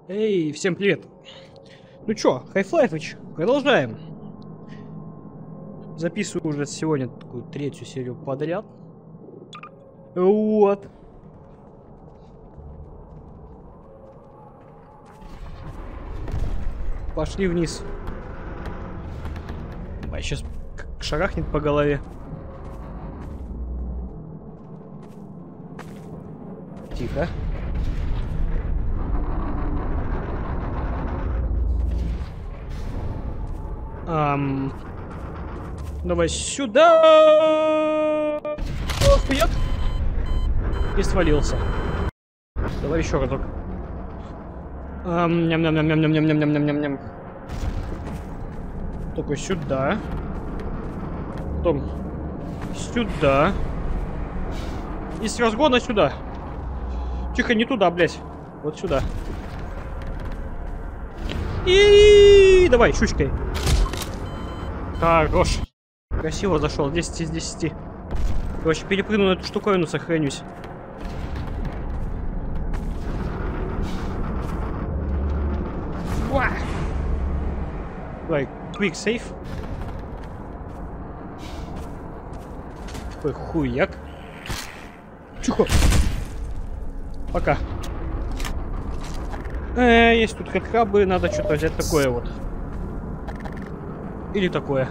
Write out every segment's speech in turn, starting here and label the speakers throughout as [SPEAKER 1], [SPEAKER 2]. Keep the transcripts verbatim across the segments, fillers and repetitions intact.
[SPEAKER 1] Эй, всем привет. Ну чё, Half-Life, продолжаем. Записываю уже сегодня такую третью серию подряд. Вот. Пошли вниз. А сейчас шарахнет по голове. Тихо. Ам... Давай сюда. Вперед. И свалился. Давай еще разок. Ам, ням-ням-ням-ням-ням-ням-ням-ням-ням. Только сюда. Потом сюда. И с разгона сюда. Тихо, не туда, блядь. Вот сюда. И давай, щучкой. Хорош. Красиво зашел. десять из десяти. Короче, перепрыгну на эту штуковину, сохранюсь. Уа! Давай, quick save. Такой хуяк. Чухо. Пока. Э, есть тут хэдхабы, надо что-то взять такое вот. Или такое.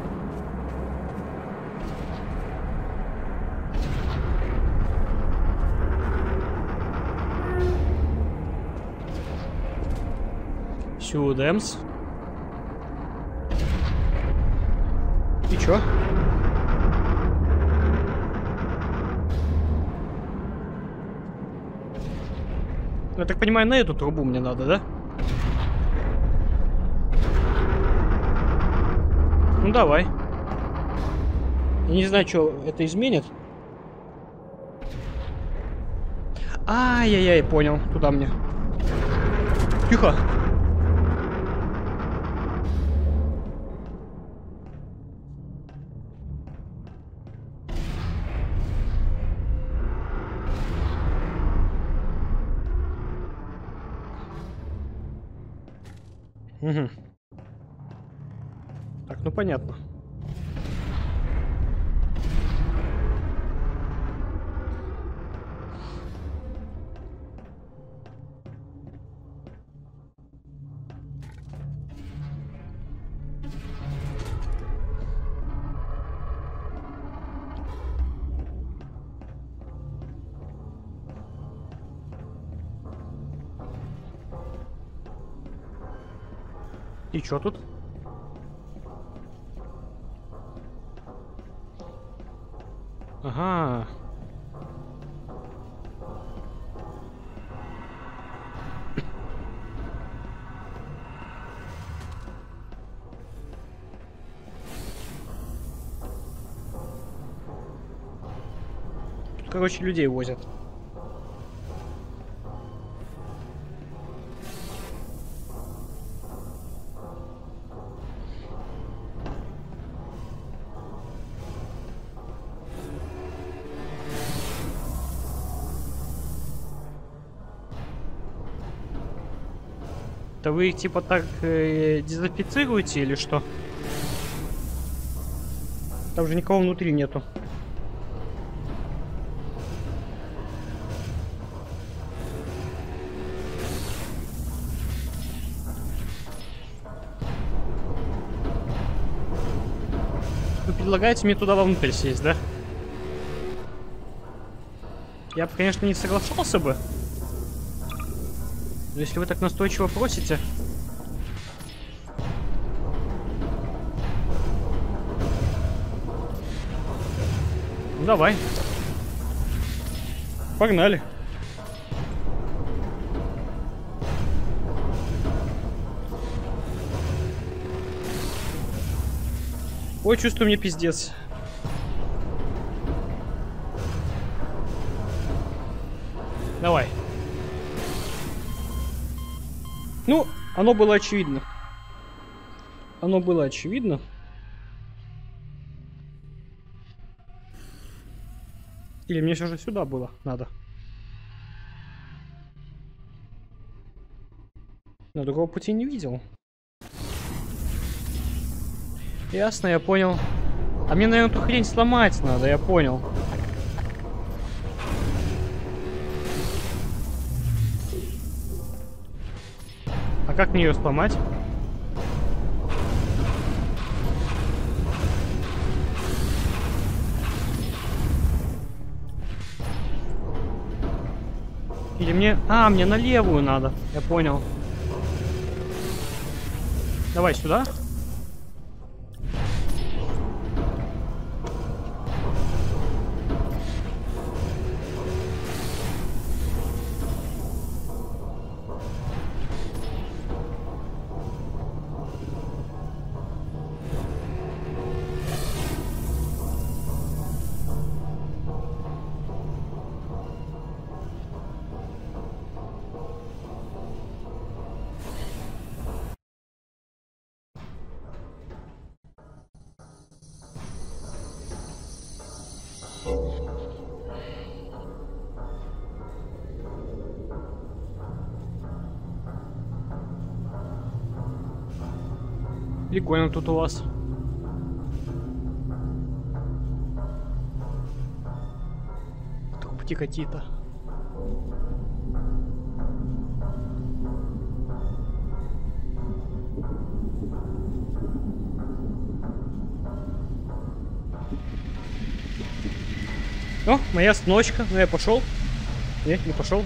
[SPEAKER 1] Сюдэмс. И чё? Я так понимаю, на эту трубу мне надо, да? Ну давай. Я не знаю, что это изменит. Ай-яй-яй, понял. Туда мне. Тихо. Угу. Так, ну понятно. И чё тут? Ага. Тут, короче, людей возят. Да вы их типа так э, дезинфицируете или что? Там же никого внутри нету. Вы предлагаете мне туда вовнутрь сесть, да? Я бы, конечно, не соглашался бы. Но если вы так настойчиво просите... Ну, давай. Погнали. Ой, чувствую, мне пиздец. Давай. Ну, оно было очевидно. Оно было очевидно. Или мне все же сюда было надо? Но другого пути не видел. Ясно, я понял. А мне, наверное, эту хрень сломать надо, я понял. А как мне ее сломать? Или мне... А, мне на левую надо. Я понял. Давай сюда. Прикольно тут у вас. Трубки какие-то. О, моя остановочка. Ну я пошел. Нет, не пошел.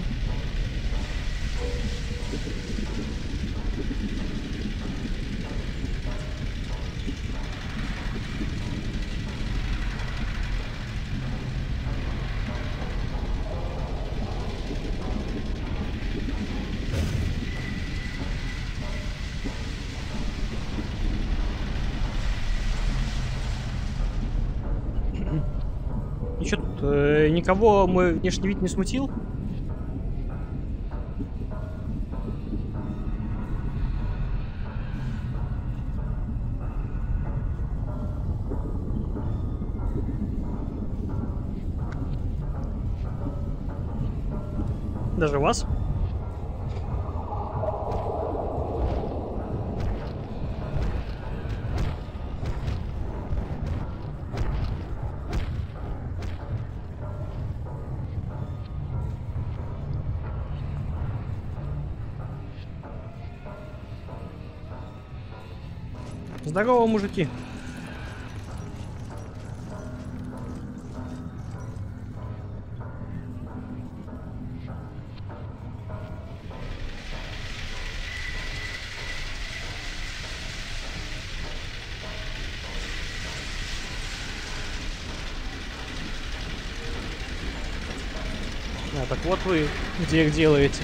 [SPEAKER 1] И что тут? Э, никого мой внешний вид не смутил? Даже вас? Здорово, мужики. А, так вот вы где их делаете.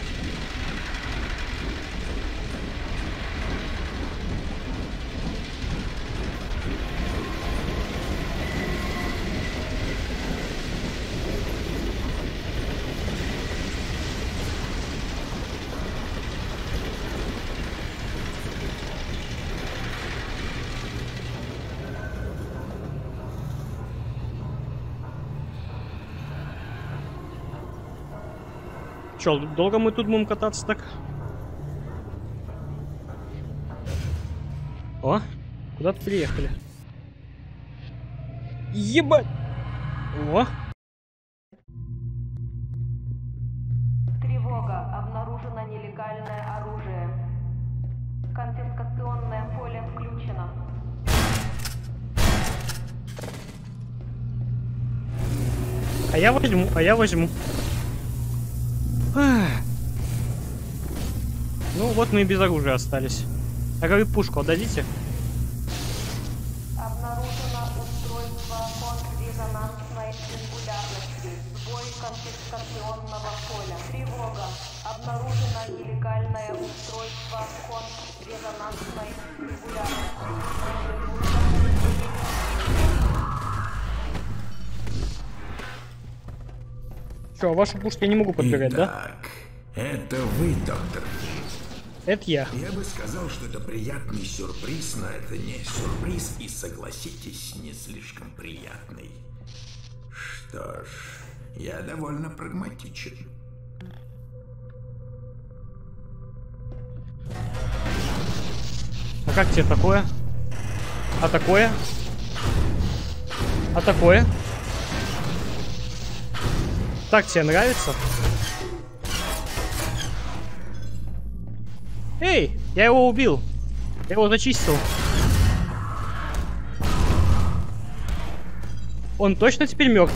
[SPEAKER 1] Чё, долго мы тут будем кататься так? О, куда-то приехали. Ебать! О!
[SPEAKER 2] Тревога. Обнаружено нелегальное оружие. Конфискационное поле включено.
[SPEAKER 1] А я возьму, а я возьму. Ну вот мы и без оружия остались. А говорит, пушку отдадите?
[SPEAKER 2] Обнаружено устройство контррезонансной сингулярности. Сбой конфискационного поля. Тревога. Обнаружено нелегальное устройство контррезонансной сингулярности.
[SPEAKER 1] Что, а вашу пушку я не могу подбирать,
[SPEAKER 3] Итак,
[SPEAKER 1] да?
[SPEAKER 3] это вы, доктор.
[SPEAKER 1] Это я.
[SPEAKER 3] Я бы сказал, что это приятный сюрприз, но это не сюрприз, и, согласитесь, не слишком приятный. Что ж, я довольно прагматичен.
[SPEAKER 1] как тебе такое? А такое? А такое? Так тебе нравится? Эй, я его убил. Я его зачистил. Он точно теперь мертв?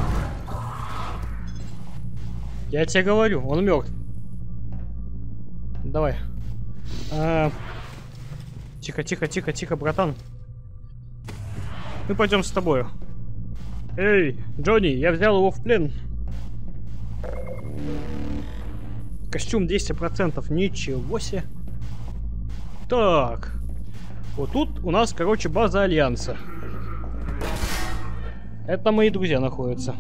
[SPEAKER 1] Я тебе говорю, он мертв. Давай. А... Тихо, тихо, тихо, тихо, братан. Мы пойдем с тобою. Эй, Джонни, я взял его в плен. Костюм десять процентов, ничего себе. Так. Вот тут у нас, короче, база Альянса. Это мои друзья находятся.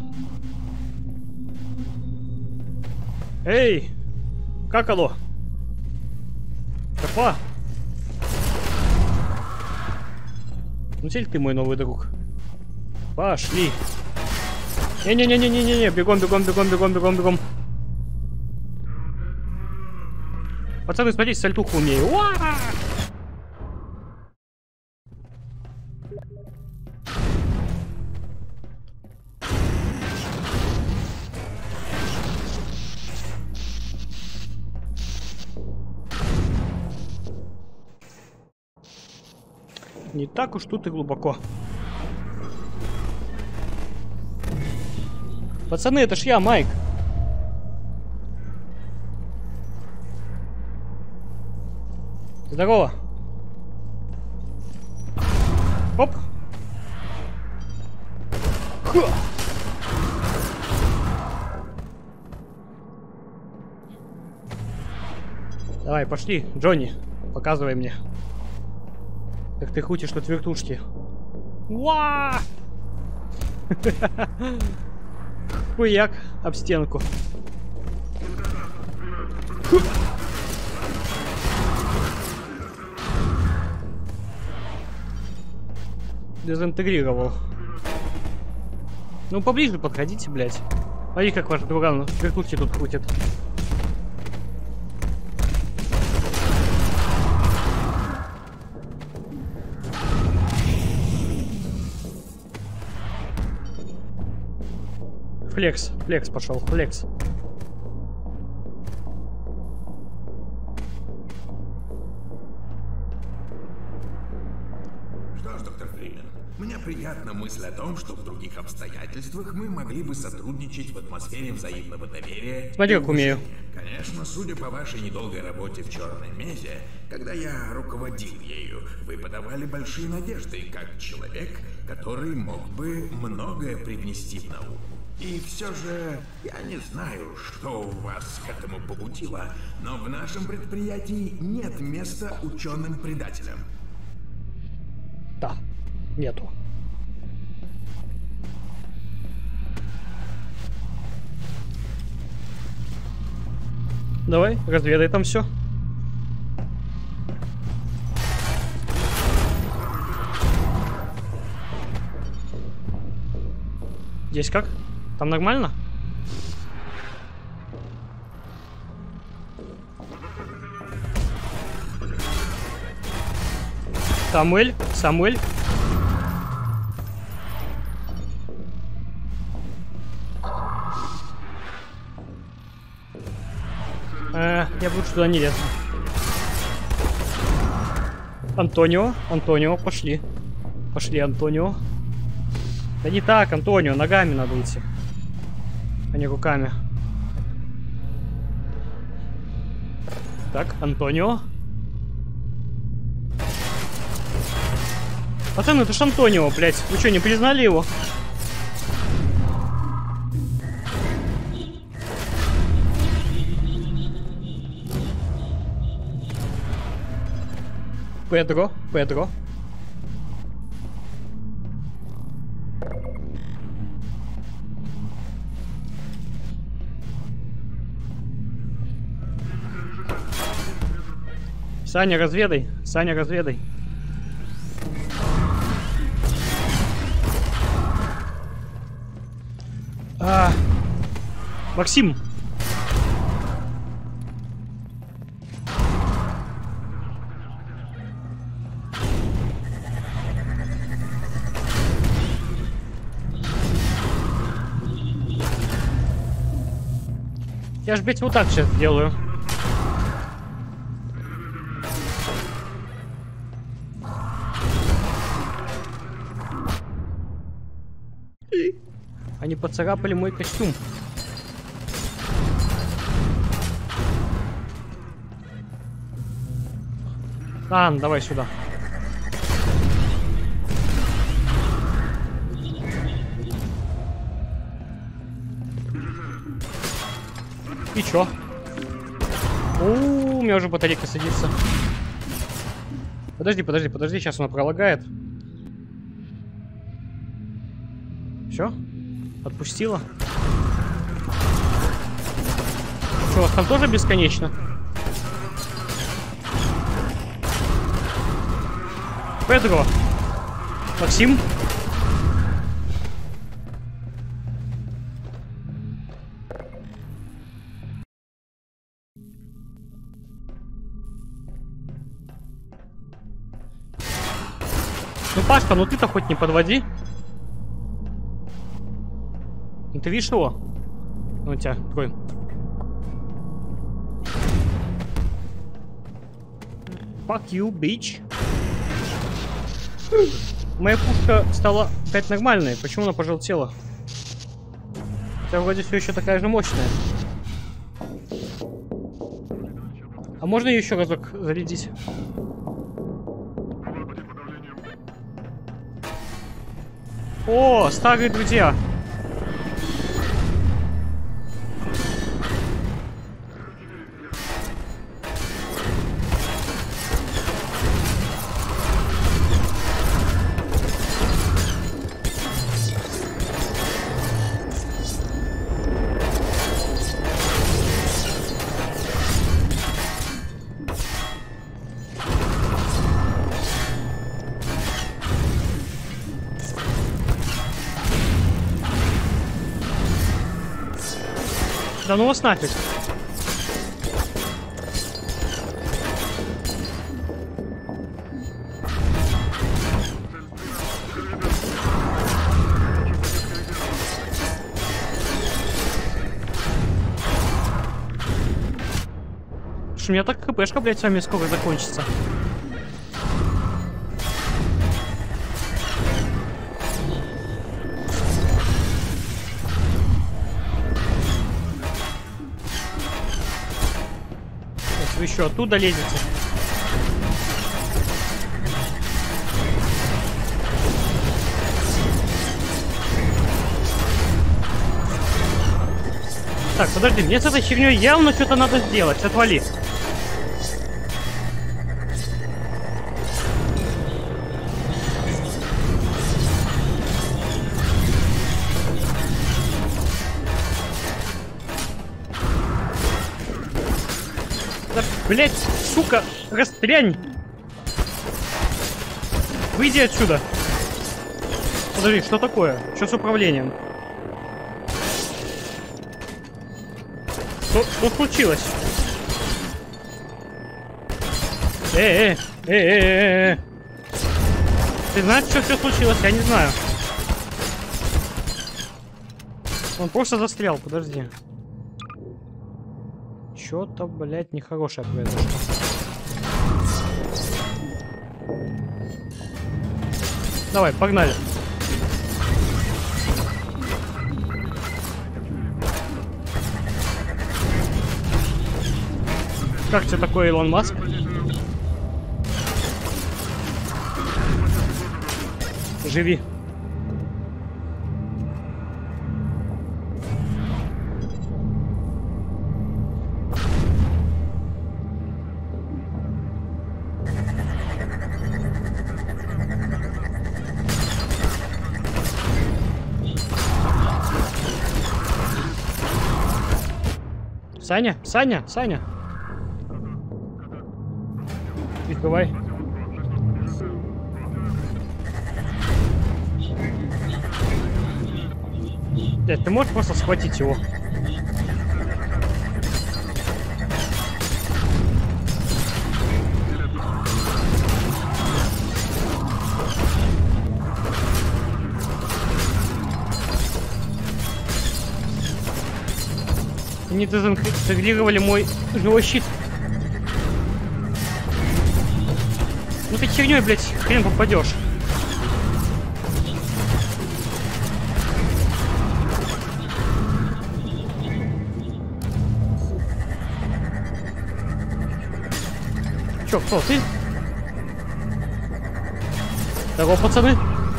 [SPEAKER 1] Эй! Как алло? Капа? Ну теперь ты мой новый друг. Пошли. Не-не-не-не-не-не, бегом, бегом, бегом, бегом, бегом, бегом. Пацаны, смотрите, сальтуху умею. Уа! Не так уж тут и глубоко. Пацаны, это ж я, Майк. Здорово. Оп. Ха. Давай, пошли, Джонни, показывай мне. Как ты крутишь тут вертушки. Уа! Хуяк об стенку. Дезинтегрировал. Ну поближе подходите, блядь. Смотри, как ваш друган вертушки тут крутит. Флекс, флекс пошел, флекс.
[SPEAKER 3] Что ж, доктор Фримен, мне приятна мысль о том, что в других обстоятельствах мы могли бы сотрудничать в атмосфере взаимного доверия.
[SPEAKER 1] Смотри, как умею.
[SPEAKER 3] Конечно, судя по вашей недолгой работе в Черной Мезе, когда я руководил ею, вы подавали большие надежды, как человек, который мог бы многое привнести в науку. И все же, я не знаю, что вас к этому побудило, но в нашем предприятии нет места ученым-предателям.
[SPEAKER 1] Да, нету. Давай, разведай там все. Здесь как? Там нормально? Самуэль, Самуэль. Э, я буду туда не лезу. Антонио, Антонио, пошли. Пошли, Антонио. Да не так, Антонио, ногами надо идти, а не руками. Так, Антонио. Пацаны, это ж Антонио, блядь. Вы что, не признали его? Педро, Педро. Саня, разведай. Саня, разведай. А, Максим. Я ж, блядь, вот так сейчас делаю. Они поцарапали мой костюм. А, ну давай сюда. И чё? У, у меня уже батарейка садится. Подожди, подожди, подожди, сейчас она пролагает. Все? Отпустила? Что, у вас там тоже бесконечно? Педро. Максим. Ну, Пашка, ну ты-то хоть не подводи. Ну ты видишь его? Ну, у тебя такой. Fuck you, bitch. Моя пушка стала опять нормальной. Почему она пожелтела? Хотя вроде все еще такая же мощная. А можно ее еще разок зарядить? О, старые друзья. Да ну вас нафиг. Слушай, у меня так хпшка, блядь, с вами скоро закончится. Вы еще оттуда лезете? Так, подожди, мне с этой херней явно что-то надо сделать. Отвали. Блять, сука, растрянь! Выйди отсюда! Подожди, что такое? Что с управлением? Что, что случилось? Э, э, э, э, э. Ты знаешь, что все случилось? Я не знаю. Он просто застрял, подожди. Что-то, блядь, нехорошее произошло. Давай, погнали. Как тебе такой Илон Маск? Живи. Саня, Саня, Саня. Открывай. Дядь, ты можешь просто схватить его? Они дезинтегрировали мой живой щит. Ну ты херней, блядь, хрен попадешь. Чё, кто, ты? Здорово, пацаны.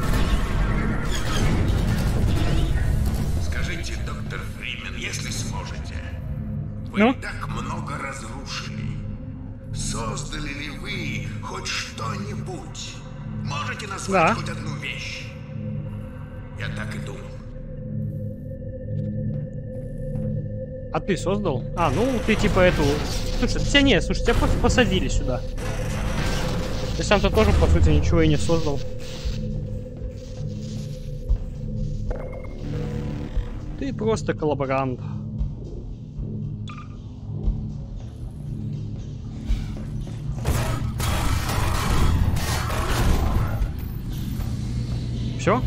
[SPEAKER 3] Скажите, доктор Фримен, если сможете, вы
[SPEAKER 1] Ну?
[SPEAKER 3] так много разрушили. Создали ли вы хоть что-нибудь? Можете назвать
[SPEAKER 1] Да.
[SPEAKER 3] хоть одну вещь? Я так и думал.
[SPEAKER 1] А ты создал? А, ну ты типа эту... Слушай, тебя нет, слушай, тебя просто посадили сюда. Ты сам-то тоже, по сути, ничего и не создал. Ты просто коллаборант. Все?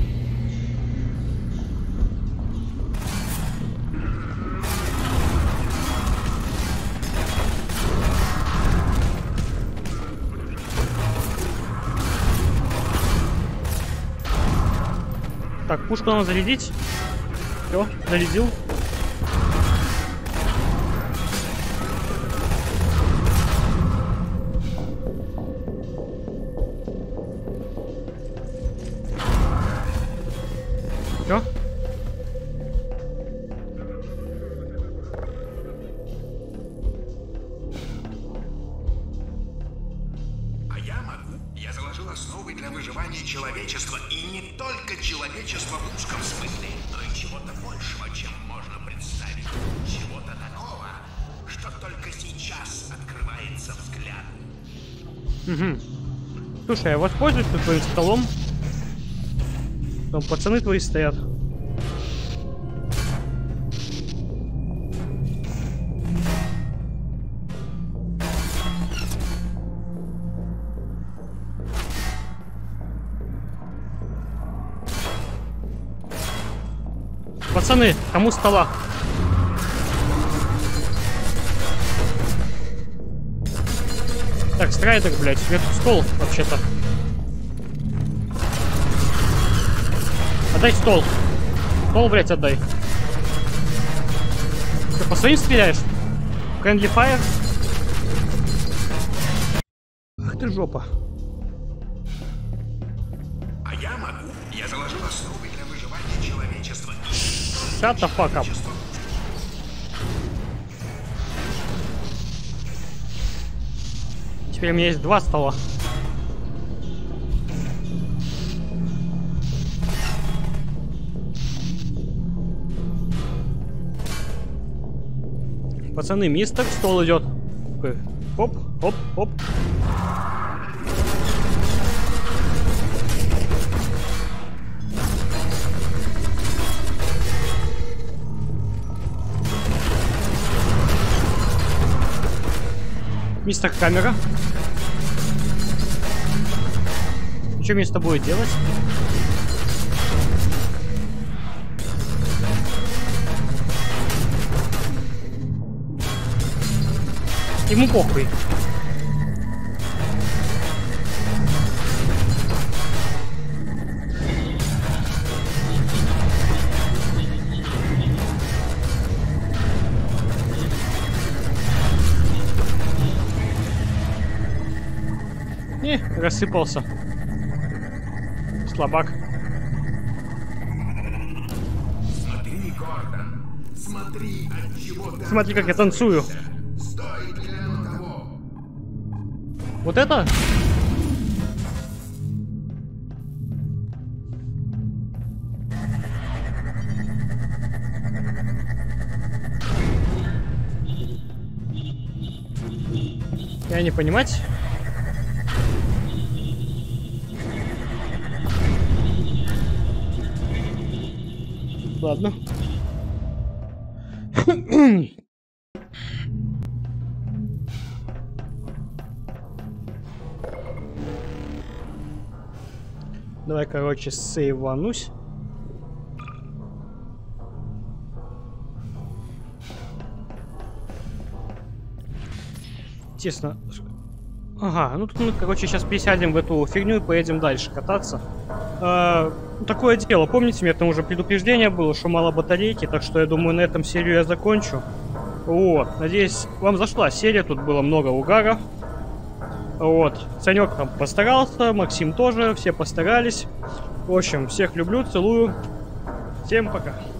[SPEAKER 1] Так, пушку надо зарядить. Все, зарядил. Все.
[SPEAKER 3] А я могу. Я заложил основы для выживания человечества. И не только человечества в узком смысле, но и чего-то большего, чем можно представить. Чего-то такого, что только сейчас открывается взгляду.
[SPEAKER 1] Угу. Слушай, я воспользуюсь тут твоим столом. Там пацаны твои стоят. Пацаны, кому стола? Так, страйдер, блядь, у меня тут стол, вообще-то. Отдай стол. Стол, блядь, отдай. Ты по своим стреляешь? Friendly Fire? Ах ты жопа.
[SPEAKER 3] А я могу. Я заложил основы для выживания человечества.
[SPEAKER 1] Shut the fuck up. Теперь у меня есть два стола. Пацаны, мистер, стол идет. Хоп, хоп, хоп. Мистер камера. Что мне с тобой делать? Ему похуй. Не, рассыпался. Слабак.
[SPEAKER 3] Смотри, Гордон. Смотри, от чего ты
[SPEAKER 1] Смотри, как я танцую.
[SPEAKER 3] Стоит ли оно того?
[SPEAKER 1] Вот это? Я не понимать. Ладно. Давай, короче, сейванусь. естественно... Ага, ну тут мы, короче, сейчас пересядем в эту фигню и поедем дальше кататься. А, такое дело, помните, у меня там уже предупреждение было, что мало батарейки, так что я думаю, на этом серию я закончу. Вот, надеюсь, вам зашла серия, тут было много угаров. Вот, Санек там постарался, Максим тоже, все постарались. В общем, всех люблю, целую. Всем пока.